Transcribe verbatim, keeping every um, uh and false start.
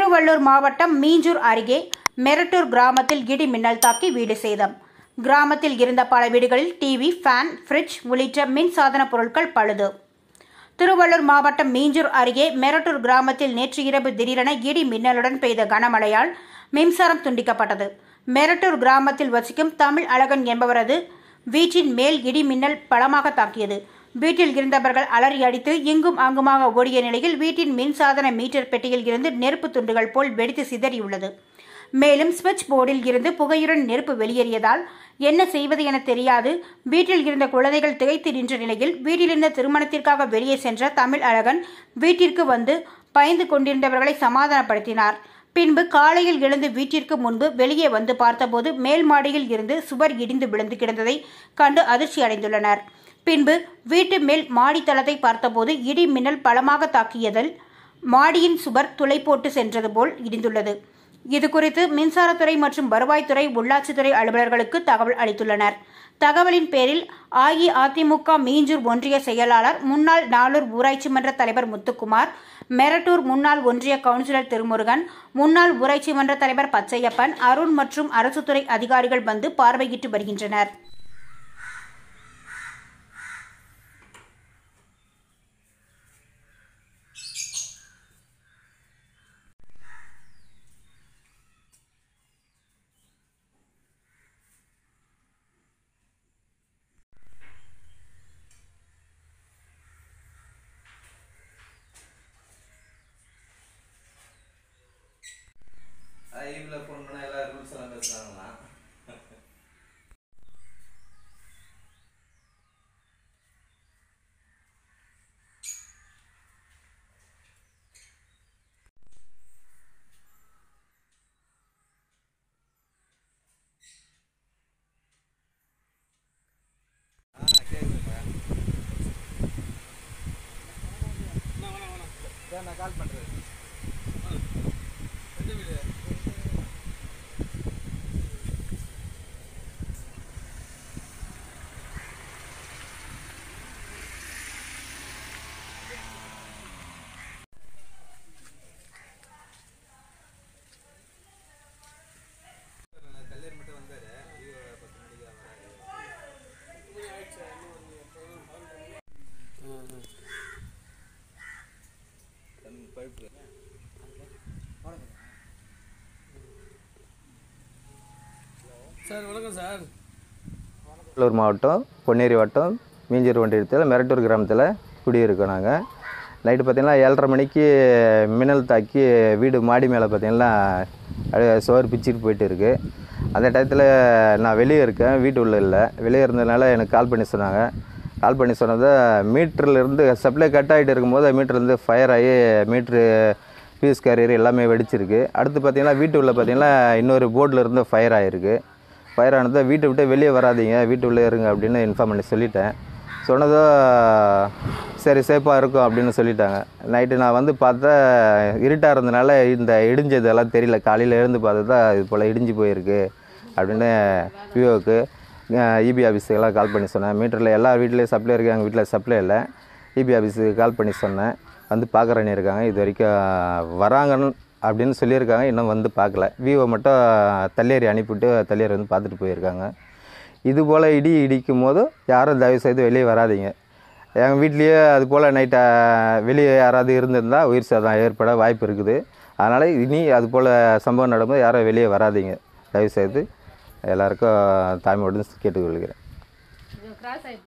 திருவள்ளூர் மாவட்டம் மீஞ்சூர் அருகே மெரட்டூர் கிராமத்தில் இடி மின்னல் தாக்கி வீடு சேதம். கிராமத்தில் இருந்த பல வீடுகளில் டிவி, ஃபேன், ஃப்ரிட்ஜ் உள்ளிட்ட மின்சாதன பொருட்கள் பழுது. திருவள்ளூர் மாவட்டம் மீஞ்சூர் அருகே மெரட்டூர் கிராமத்தில் நேற்று இரவு திடீரென இடி மின்னலுடன் பெய்த கனமழையால் மின்சாரம் துண்டிக்கப்பட்டது. மெரட்டூர் கிராமத்தில் வசிக்கும் தமிழ் அழகன் என்பவரது வீட்டின் மேல் இடி மின்னல் பலமாக தாக்கியது. வீட்டில் இருந்தவர்கள் அலறி அடித்து இங்கும் அங்குமாக ஓடிய நிலையில் வீட்டின் மின்சாதன மீட்டர் பெட்டியில் இருந்து நெருப்பு துண்டுகள் போல் வெடித்து சிதறியுள்ளது. மேலும் சுவிட்ச் போர்டில் இருந்து புகையுடன் நெருப்பு வெளியேறியதால் என்ன செய்வது என தெரியாது வீட்டில் இருந்த குழந்தைகள் திகைத்து நின்ற நிலையில் வீட்டிலிருந்த திருமணத்திற்காக வெளியே சென்ற தமிழ் அழகன் வீட்டிற்கு வந்து பயந்து கொண்டிருந்தவர்களை சமாதானப்படுத்தினார். பின்பு காலையில் எழுந்து வீட்டிற்கு முன்பு வெளியே வந்து பார்த்தபோது மேல் மாடியில் இருந்து சுவர் இடிந்து விழுந்து கிடந்ததை கண்டு அதிர்ச்சி அடைந்துள்ளனர். பின்பு வீட்டு மேல் மாடி தளத்தை பார்த்தபோது இடி மின்னல் பலமாக தாக்கியதில் மாடியின் சுவர் துளை போட்டு சென்றது போல் இடிந்துள்ளது. இதுகுறித்து மின்சாரத்துறை மற்றும் வருவாய்த்துறை, உள்ளாட்சித்துறை அலுவலர்களுக்கு தகவல் அளித்துள்ளனர். தகவலின் பேரில் அஇஅதிமுக மீஞ்சூர் ஒன்றிய செயலாளர், முன்னாள் நாளூர் ஊராட்சி மன்ற தலைவர் முத்துக்குமார், மெரட்டூர் முன்னாள் ஒன்றிய கவுன்சிலர் திருமுருகன், முன்னாள் ஊராட்சி மன்ற தலைவர் பச்சையப்பன், அருண் மற்றும் அரசுத்துறை அதிகாரிகள் வந்து பார்வையிட்டு வருகின்றனர். ஐவில் ஃபோன் பண்ணால் எல்லா ரூல்ஸ் எல்லாம் பேசுகிறாங்களா? ஆ கேட்குதுங்க. நான் கால் பண்ணுறேன். சார் வணக்கம் சார். திருவள்ளூர் மாவட்டம் பொன்னேரி வட்டம் மீஞ்சூர் ஒன்றியத்தில் மெரட்டூர் கிராமத்தில் குடியிருக்கோம். நாங்கள் நைட்டு பார்த்திங்கன்னா ஏழரை மணிக்கு மின்னல் தாக்கி வீடு மாடி மேலே பார்த்திங்கன்னா சுவர் பிச்சுட்டு போயிட்டு இருக்குது. அந்த டயத்தில் நான் வெளியே இருக்கேன், வீட்டு உள்ளே இல்லை. வெளியே இருந்ததுனால எனக்கு கால் பண்ணி சொன்னாங்க. கால் பண்ணி சொன்னதை மீட்டர்லேருந்து சப்ளை கட் ஆகிட்டு இருக்கும்போது மீட்டர்லேருந்து ஃபயர் ஆகி மீட்ரு பீஸ் கேரியர் எல்லாமே வெடிச்சிருக்கு. அடுத்து பார்த்திங்கன்னா வீட்டு உள்ளே பார்த்திங்கன்னா இன்னொரு போர்டில் இருந்து ஃபயர் ஆகிருக்கு. ஃபயர் ஆனதை வீட்டை விட்டு வெளியே வராதிங்க, வீட்டு உள்ளே இருங்க அப்படின்னு இன்ஃபார்ம் பண்ணி சொல்லிட்டேன். சொன்னதோ சரி சேஃபாக இருக்கும் அப்படின்னு சொல்லிட்டாங்க. நைட்டு நான் வந்து பார்த்தா இருட்டாக இருந்ததுனால இந்த இடிஞ்சதெல்லாம் தெரியல. காலையில் எழுந்து பார்த்தா இது போல் இடிஞ்சு போயிருக்கு அப்படின்னு விவோவுக்கு இபி ஆஃபீஸுக்கெல்லாம் கால் பண்ணி சொன்னேன். மீட்டரில் எல்லா வீட்லேயும் சப்ளை இருக்குது, எங்கள் வீட்டில் சப்ளை இல்லை. இபி ஆஃபீஸுக்கு கால் பண்ணி சொன்னேன். வந்து பார்க்குறேன்னு இருக்காங்க. இது வரைக்கும் வராங்கன்னு அப்படின்னு சொல்லியிருக்காங்க. இன்னும் வந்து பார்க்கல. விவோ மட்டும் தள்ளியேறி அனுப்பிவிட்டு தள்ளியேறி வந்து பார்த்துட்டு போயிருக்காங்க. இது போல் இடி இடிக்கும் போது யாரும் தயவுசெய்து வெளியே வராதிங்க. எங்கள் வீட்லேயே அது போல் நைட்டை வெளியே யாராவது இருந்திருந்தால் உயிர் சேதம் ஏற்பட வாய்ப்பு இருக்குது. அதனால் இனி அது போல் சம்பவம் நடக்கும்போது யாரும் வெளியே வராதிங்க. தயவுசெய்து எல்லாருக்கும் தாய்மையோடு கேட்டுக்கொள்கிறேன்.